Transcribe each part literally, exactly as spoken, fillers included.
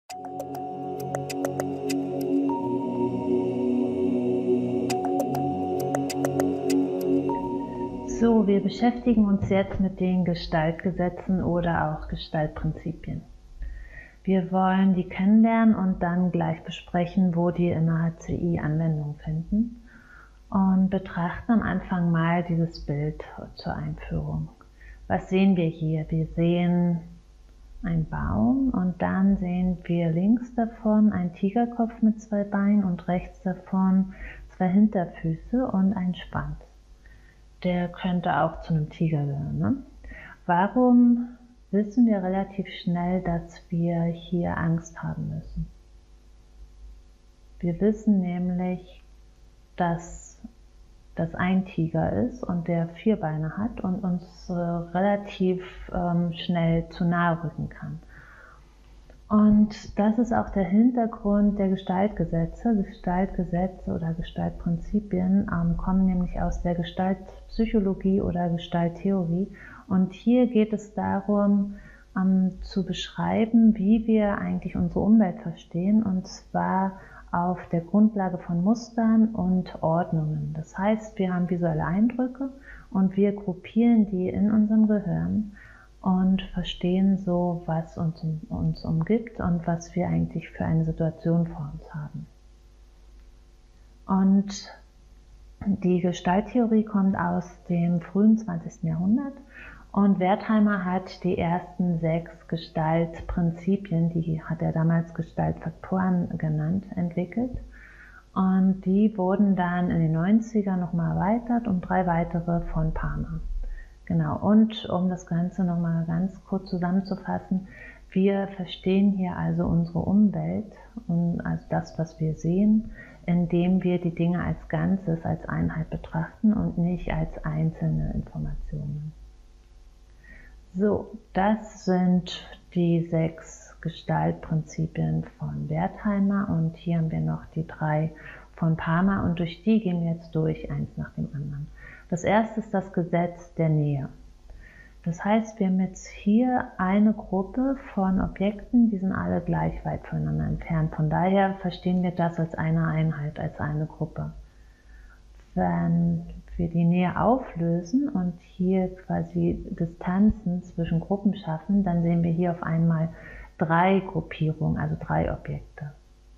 So, wir beschäftigen uns jetzt mit den Gestaltgesetzen oder auch Gestaltprinzipien. Wir wollen die kennenlernen und dann gleich besprechen, wo die in der H C I Anwendung finden, und betrachten am Anfang mal dieses Bild zur Einführung. Was sehen wir hier? Wir sehen einen Baum und dann sehen wir links davon einen Tigerkopf mit zwei Beinen und rechts davon zwei Hinterfüße und einen Schwanz. Der könnte auch zu einem Tiger gehören, ne? Warum wissen wir relativ schnell, dass wir hier Angst haben müssen? Wir wissen nämlich, dass das ein Tiger ist und der vier Beine hat und uns äh, relativ ähm, schnell zu nahe rücken kann. Und das ist auch der Hintergrund der Gestaltgesetze. Gestaltgesetze oder Gestaltprinzipien ähm, kommen nämlich aus der Gestaltpsychologie oder Gestalttheorie. Und hier geht es darum, ähm, zu beschreiben, wie wir eigentlich unsere Umwelt verstehen, und zwar auf der Grundlage von Mustern und Ordnungen. Das heißt, wir haben visuelle Eindrücke und wir gruppieren die in unserem Gehirn und verstehen so, was uns, uns umgibt und was wir eigentlich für eine Situation vor uns haben. Und die Gestalttheorie kommt aus dem frühen zwanzigsten Jahrhundert und Wertheimer hat die ersten sechs Gestaltprinzipien, die hat er damals Gestaltfaktoren genannt, entwickelt. Und die wurden dann in den neunzigern nochmal erweitert um drei weitere von Palmer. Genau, und um das Ganze nochmal ganz kurz zusammenzufassen, wir verstehen hier also unsere Umwelt, und also das, was wir sehen, indem wir die Dinge als Ganzes, als Einheit betrachten und nicht als einzelne Informationen. So, das sind die sechs Gestaltprinzipien von Wertheimer und hier haben wir noch die drei von Palmer und durch die gehen wir jetzt durch, eins nach dem anderen. Das erste ist das Gesetz der Nähe. Das heißt, wir haben jetzt hier eine Gruppe von Objekten, die sind alle gleich weit voneinander entfernt. Von daher verstehen wir das als eine Einheit, als eine Gruppe. Wenn wir die Nähe auflösen und hier quasi Distanzen zwischen Gruppen schaffen, dann sehen wir hier auf einmal drei Gruppierungen, also drei Objekte.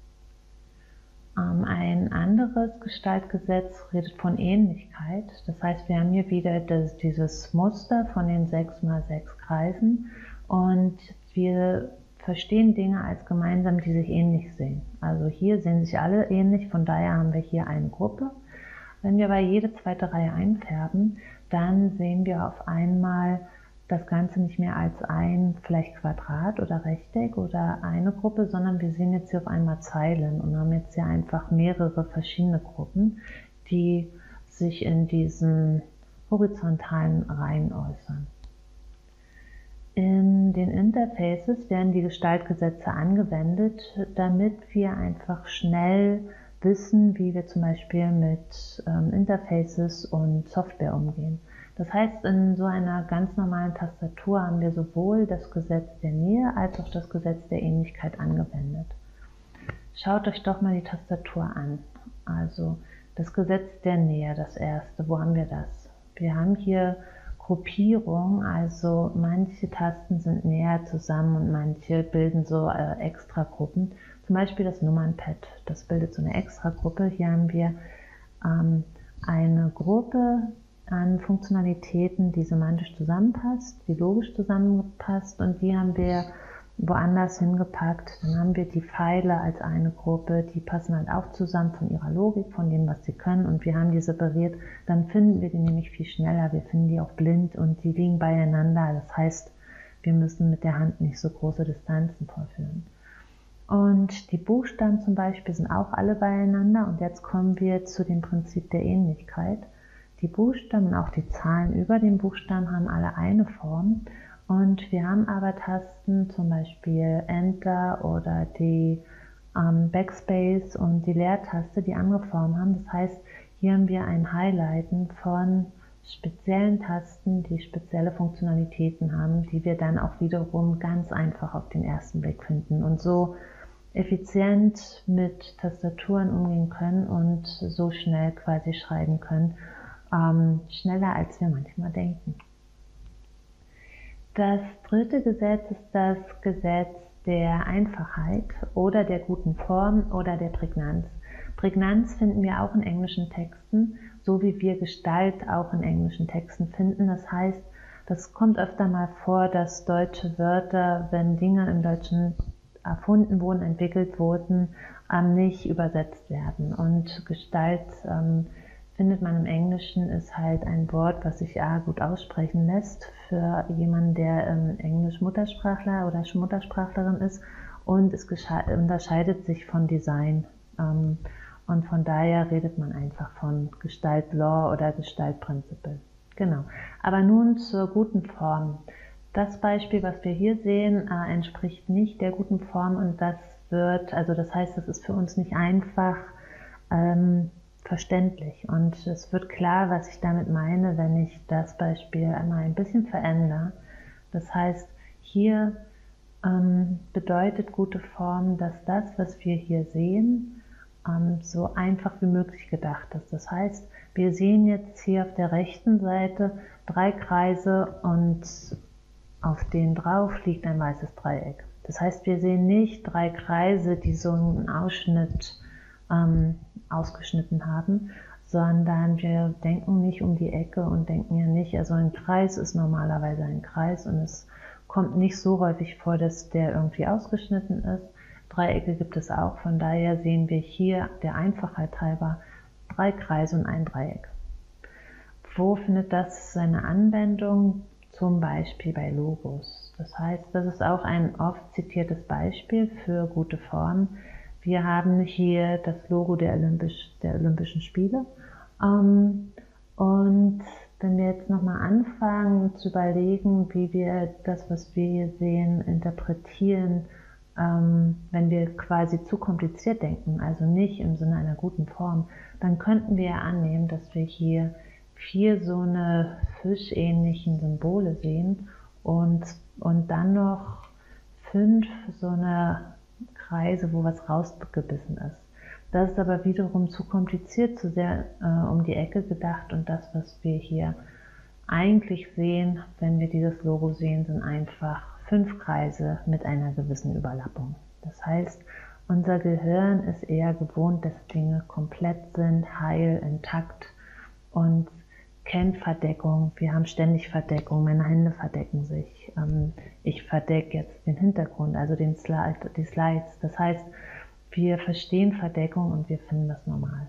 Ein anderes Gestaltgesetz redet von Ähnlichkeit. Das heißt, wir haben hier wieder das, dieses Muster von den sechs mal sechs Kreisen und wir verstehen Dinge als gemeinsam, die sich ähnlich sehen. Also hier sehen sich alle ähnlich, von daher haben wir hier eine Gruppe. Wenn wir aber jede zweite Reihe einfärben, dann sehen wir auf einmal das Ganze nicht mehr als ein vielleicht Quadrat oder Rechteck oder eine Gruppe, sondern wir sehen jetzt hier auf einmal Zeilen und haben jetzt hier einfach mehrere verschiedene Gruppen, die sich in diesen horizontalen Reihen äußern. In den Interfaces werden die Gestaltgesetze angewendet, damit wir einfach schnell wissen, wie wir zum Beispiel mit ähm, Interfaces und Software umgehen. Das heißt, in so einer ganz normalen Tastatur haben wir sowohl das Gesetz der Nähe als auch das Gesetz der Ähnlichkeit angewendet. Schaut euch doch mal die Tastatur an. Also das Gesetz der Nähe, das erste. Wo haben wir das? Wir haben hier Gruppierung, also manche Tasten sind näher zusammen und manche bilden so äh, Extragruppen. Zum Beispiel das Nummernpad, das bildet so eine Extragruppe. Hier haben wir ähm, eine Gruppe an Funktionalitäten, die semantisch zusammenpasst, die logisch zusammenpasst, und die haben wir woanders hingepackt. Dann haben wir die Pfeile als eine Gruppe, die passen halt auch zusammen von ihrer Logik, von dem, was sie können, und wir haben die separiert. Dann finden wir die nämlich viel schneller, wir finden die auch blind und die liegen beieinander. Das heißt, wir müssen mit der Hand nicht so große Distanzen vorführen. Und die Buchstaben zum Beispiel sind auch alle beieinander, und jetzt kommen wir zu dem Prinzip der Ähnlichkeit. Die Buchstaben und auch die Zahlen über den Buchstaben haben alle eine Form, und wir haben aber Tasten, zum Beispiel Enter oder die ähm, Backspace und die Leertaste, die andere Formen haben. Das heißt, hier haben wir ein Highlighten von speziellen Tasten, die spezielle Funktionalitäten haben, die wir dann auch wiederum ganz einfach auf den ersten Blick finden. Und so effizient mit Tastaturen umgehen können und so schnell quasi schreiben können, ähm, schneller als wir manchmal denken. Das dritte Gesetz ist das Gesetz der Einfachheit oder der guten Form oder der Prägnanz. Prägnanz finden wir auch in englischen Texten, so wie wir Gestalt auch in englischen Texten finden. Das heißt, das kommt öfter mal vor, dass deutsche Wörter, wenn Dinge im Deutschen erfunden wurden, entwickelt wurden, nicht übersetzt werden. Und Gestalt ähm, findet man im Englischen, ist halt ein Wort, was sich A gut aussprechen lässt für jemanden, der ähm, Englisch-Muttersprachler oder Muttersprachlerin ist, und es unterscheidet sich von Design. Ähm, und von daher redet man einfach von Gestalt-Law oder Gestalt-Principle. Genau. Aber nun zur guten Form. Das Beispiel, was wir hier sehen, äh, entspricht nicht der guten Form, und das wird, also das heißt, es ist für uns nicht einfach ähm, verständlich, und es wird klar, was ich damit meine, wenn ich das Beispiel einmal ein bisschen verändere. Das heißt, hier ähm, bedeutet gute Form, dass das, was wir hier sehen, ähm, so einfach wie möglich gedacht ist. Das heißt, wir sehen jetzt hier auf der rechten Seite drei Kreise und auf denen drauf liegt ein weißes Dreieck. Das heißt, wir sehen nicht drei Kreise, die so einen Ausschnitt ähm, ausgeschnitten haben, sondern wir denken nicht um die Ecke und denken ja nicht, also ein Kreis ist normalerweise ein Kreis und es kommt nicht so häufig vor, dass der irgendwie ausgeschnitten ist. Dreiecke gibt es auch, von daher sehen wir hier der Einfachheit halber drei Kreise und ein Dreieck. Wo findet das seine Anwendung? Zum Beispiel bei Logos. Das heißt, das ist auch ein oft zitiertes Beispiel für gute Form. Wir haben hier das Logo der, Olympisch, der Olympischen Spiele. Ähm, und wenn wir jetzt nochmal anfangen zu überlegen, wie wir das, was wir hier sehen, interpretieren, ähm, wenn wir quasi zu kompliziert denken, also nicht im Sinne einer guten Form, dann könnten wir annehmen, dass wir hier vier so eine fischähnlichen Symbole sehen und, und dann noch fünf so eine Kreise, wo was rausgebissen ist. Das ist aber wiederum zu kompliziert, zu sehr äh, um die Ecke gedacht, und das, was wir hier eigentlich sehen, wenn wir dieses Logo sehen, sind einfach fünf Kreise mit einer gewissen Überlappung. Das heißt, unser Gehirn ist eher gewohnt, dass Dinge komplett sind, heil, intakt und kennt Verdeckung. Wir haben ständig Verdeckung, meine Hände verdecken sich. Ich verdecke jetzt den Hintergrund, also den Slide, die Slides. Das heißt, wir verstehen Verdeckung und wir finden das normal.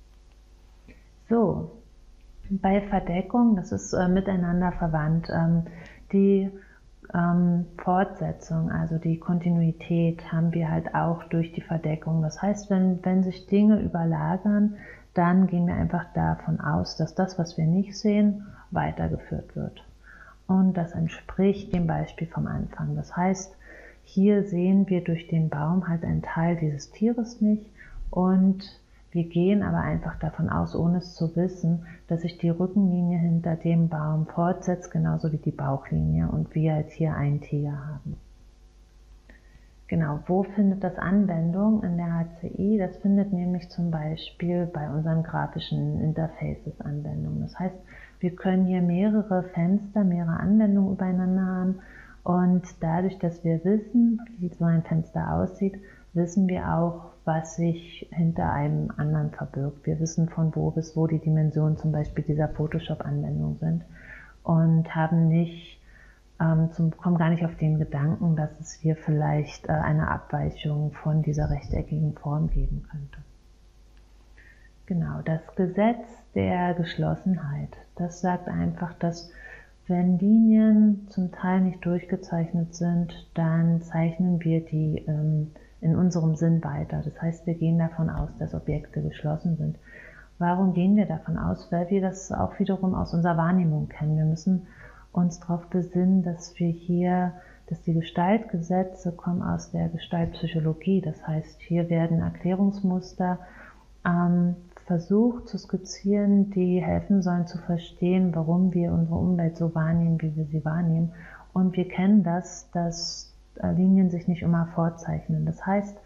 So, bei Verdeckung, das ist äh, miteinander verwandt, ähm, die ähm, Fortsetzung, also die Kontinuität haben wir halt auch durch die Verdeckung. Das heißt, wenn, wenn sich Dinge überlagern, dann gehen wir einfach davon aus, dass das, was wir nicht sehen, weitergeführt wird. Und das entspricht dem Beispiel vom Anfang. Das heißt, hier sehen wir durch den Baum halt einen Teil dieses Tieres nicht, und wir gehen aber einfach davon aus, ohne es zu wissen, dass sich die Rückenlinie hinter dem Baum fortsetzt, genauso wie die Bauchlinie, und wir jetzt hier einen Tiger haben. Genau, wo findet das Anwendung in der H C I? Das findet nämlich zum Beispiel bei unseren grafischen Interfaces Anwendung. Das heißt, wir können hier mehrere Fenster, mehrere Anwendungen übereinander haben, und dadurch, dass wir wissen, wie so ein Fenster aussieht, wissen wir auch, was sich hinter einem anderen verbirgt. Wir wissen, von wo bis wo die Dimensionen zum Beispiel dieser Photoshop-Anwendung sind, und haben nicht Ähm, zum, kommen gar nicht auf den Gedanken, dass es hier vielleicht äh, eine Abweichung von dieser rechteckigen Form geben könnte. Genau, das Gesetz der Geschlossenheit, das sagt einfach, dass wenn Linien zum Teil nicht durchgezeichnet sind, dann zeichnen wir die ähm, in unserem Sinn weiter. Das heißt, wir gehen davon aus, dass Objekte geschlossen sind. Warum gehen wir davon aus? Weil wir das auch wiederum aus unserer Wahrnehmung kennen. Wir müssen uns darauf besinnen, dass wir hier, dass die Gestaltgesetze kommen aus der Gestaltpsychologie. Das heißt, hier werden Erklärungsmuster ähm, versucht zu skizzieren, die helfen sollen zu verstehen, warum wir unsere Umwelt so wahrnehmen, wie wir sie wahrnehmen. Und wir kennen das, dass äh, Linien sich nicht immer vorzeichnen. Das heißt,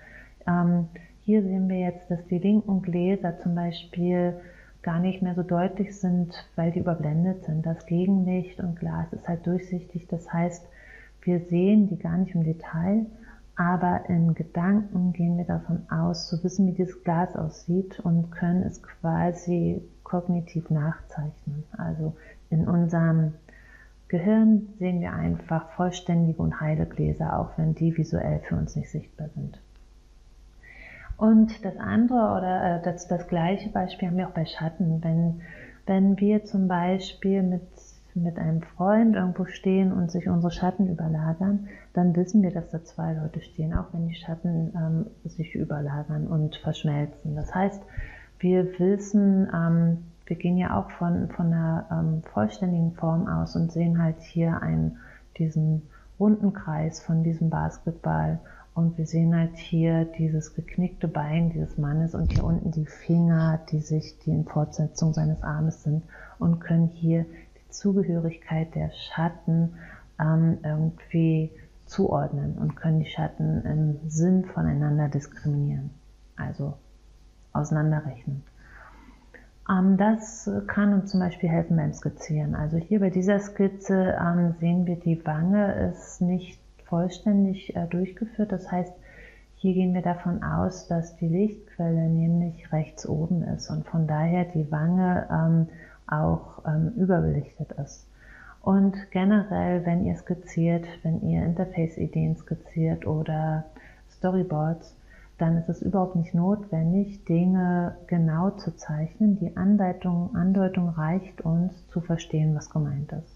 Ähm, hier sehen wir jetzt, dass die linken Gläser zum Beispiel gar nicht mehr so deutlich sind, weil die überblendet sind. Das Gegenlicht und Glas ist halt durchsichtig, das heißt, wir sehen die gar nicht im Detail, aber in Gedanken gehen wir davon aus, zu wissen, wie dieses Glas aussieht und können es quasi kognitiv nachzeichnen. Also in unserem Gehirn sehen wir einfach vollständige und heile Gläser, auch wenn die visuell für uns nicht sichtbar sind. Und das andere oder äh, das, das gleiche Beispiel haben wir auch bei Schatten. Wenn, wenn wir zum Beispiel mit, mit einem Freund irgendwo stehen und sich unsere Schatten überlagern, dann wissen wir, dass da zwei Leute stehen, auch wenn die Schatten ähm, sich überlagern und verschmelzen. Das heißt, wir wissen, ähm, wir gehen ja auch von, von einer ähm, vollständigen Form aus und sehen halt hier einen, diesen runden Kreis von diesem Basketball. Und wir sehen halt hier dieses geknickte Bein dieses Mannes und hier unten die Finger, die sich, die in Fortsetzung seines Armes sind, und können hier die Zugehörigkeit der Schatten ähm, irgendwie zuordnen und können die Schatten im Sinn voneinander diskriminieren, also auseinanderrechnen. Ähm, das kann uns zum Beispiel helfen beim Skizzieren. Also hier bei dieser Skizze ähm, sehen wir, die Wange ist nicht vollständig äh, durchgeführt. Das heißt, hier gehen wir davon aus, dass die Lichtquelle nämlich rechts oben ist und von daher die Wange ähm, auch ähm, überbelichtet ist. Und generell, wenn ihr skizziert, wenn ihr Interface-Ideen skizziert oder Storyboards, dann ist es überhaupt nicht notwendig, Dinge genau zu zeichnen. Die Anleitung, Andeutung reicht uns, zu verstehen, was gemeint ist.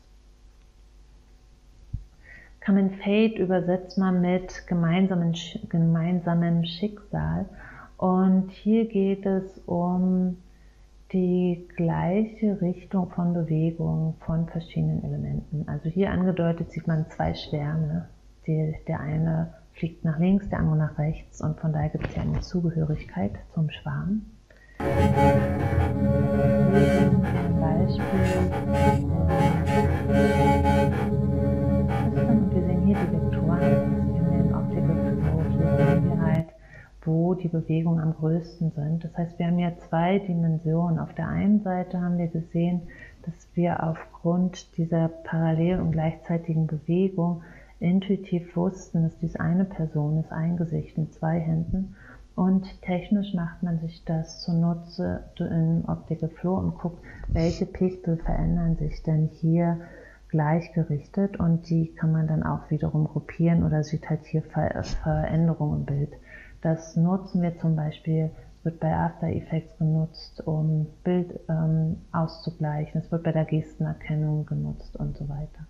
Come and Fate übersetzt man mit gemeinsamen, gemeinsamen Schicksal. Und hier geht es um die gleiche Richtung von Bewegung von verschiedenen Elementen. Also hier angedeutet sieht man zwei Schwärme. Die, der eine fliegt nach links, der andere nach rechts und von daher gibt es ja eine Zugehörigkeit zum Schwarm. Zum Beispiel, wir sehen hier die Vektoren in den Optical Flow. Hier sehen wir halt, wo die Bewegungen am größten sind. Das heißt, wir haben ja zwei Dimensionen. Auf der einen Seite haben wir gesehen, dass wir aufgrund dieser parallel und gleichzeitigen Bewegung intuitiv wussten, dass dies eine Person ist, ein Gesicht mit zwei Händen. Und technisch macht man sich das zunutze in Optical Flow und guckt, welche Pixel verändern sich denn hier gleichgerichtet, und die kann man dann auch wiederum gruppieren oder sieht halt hier Ver Veränderungen im Bild. Das nutzen wir zum Beispiel, wird bei After Effects genutzt, um Bild ähm, auszugleichen. Es wird bei der Gestenerkennung genutzt und so weiter.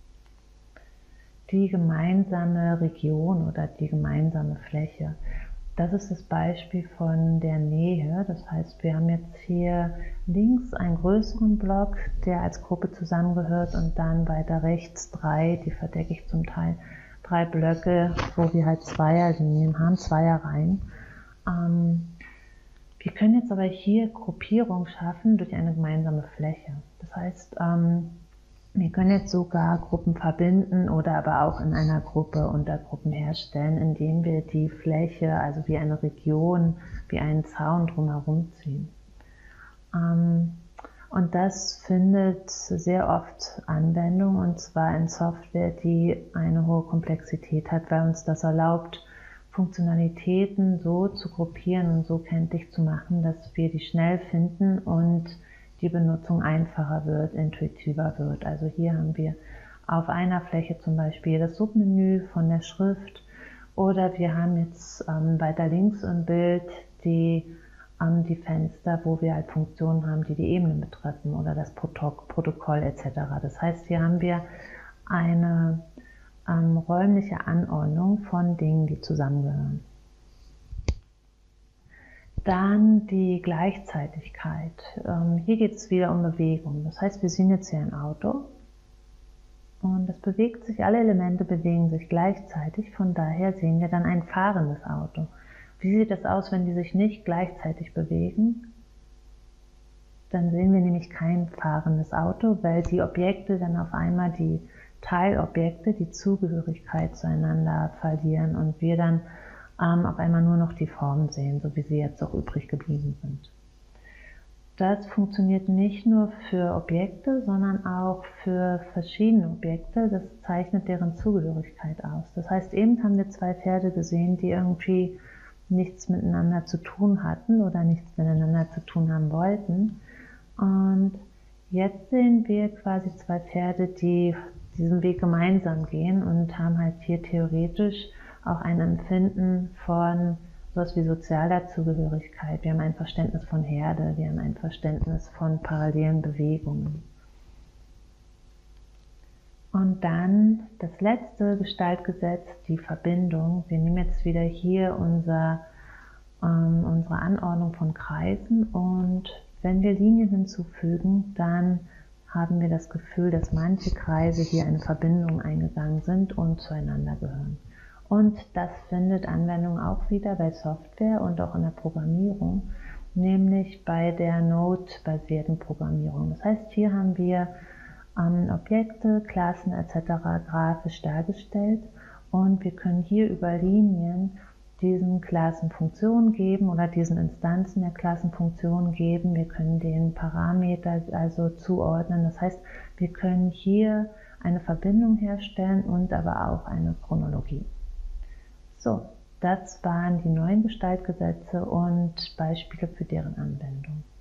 Die gemeinsame Region oder die gemeinsame Fläche. Das ist das Beispiel von der Nähe. Das heißt, wir haben jetzt hier links einen größeren Block, der als Gruppe zusammengehört, und dann weiter rechts drei, die verdecke ich zum Teil, drei Blöcke, wo wir halt Zweierlinien haben, Zweierreihen. Ähm, wir können jetzt aber hier Gruppierung schaffen durch eine gemeinsame Fläche. Das heißt, ähm, wir können jetzt sogar Gruppen verbinden oder aber auch in einer Gruppe Untergruppen herstellen, indem wir die Fläche, also wie eine Region, wie einen Zaun drumherum ziehen. Ähm, und das findet sehr oft Anwendung, und zwar in Software, die eine hohe Komplexität hat, weil uns das erlaubt, Funktionalitäten so zu gruppieren und so kenntlich zu machen, dass wir die schnell finden und die Benutzung einfacher wird, intuitiver wird. Also hier haben wir auf einer Fläche zum Beispiel das Submenü von der Schrift, oder wir haben jetzt ähm, weiter links im Bild die, ähm, die Fenster, wo wir halt Funktionen haben, die die Ebenen betreffen, oder das Protokoll et cetera. Das heißt, hier haben wir eine ähm, räumliche Anordnung von Dingen, die zusammengehören. Dann die Gleichzeitigkeit. Ähm, hier geht es wieder um Bewegung. Das heißt, wir sehen jetzt hier ein Auto und es bewegt sich, alle Elemente bewegen sich gleichzeitig. Von daher sehen wir dann ein fahrendes Auto. Wie sieht das aus, wenn die sich nicht gleichzeitig bewegen? Dann sehen wir nämlich kein fahrendes Auto, weil die Objekte dann auf einmal, die Teilobjekte, die Zugehörigkeit zueinander verlieren und wir dann ähm, auf einmal nur noch die Formen sehen, so wie sie jetzt auch übrig geblieben sind. Das funktioniert nicht nur für Objekte, sondern auch für verschiedene Objekte. Das zeichnet deren Zugehörigkeit aus. Das heißt, eben haben wir zwei Pferde gesehen, die irgendwie nichts miteinander zu tun hatten oder nichts miteinander zu tun haben wollten. Und jetzt sehen wir quasi zwei Pferde, die diesen Weg gemeinsam gehen und haben halt hier theoretisch auch ein Empfinden von sowas wie sozialer Zugehörigkeit. Wir haben ein Verständnis von Herde, wir haben ein Verständnis von parallelen Bewegungen. Und dann das letzte Gestaltgesetz, die Verbindung. Wir nehmen jetzt wieder hier unser, ähm, unsere Anordnung von Kreisen und wenn wir Linien hinzufügen, dann haben wir das Gefühl, dass manche Kreise hier eine Verbindung eingegangen sind und zueinander gehören. Und das findet Anwendung auch wieder bei Software und auch in der Programmierung, nämlich bei der Node-basierten Programmierung. Das heißt, hier haben wir ähm, Objekte, Klassen et cetera grafisch dargestellt und wir können hier über Linien diesen Klassen Funktionen geben oder diesen Instanzen der Klassen Funktionen geben. Wir können den Parameter also zuordnen. Das heißt, wir können hier eine Verbindung herstellen und aber auch eine Chronologie. So, das waren die neuen Gestaltgesetze und Beispiele für deren Anwendung.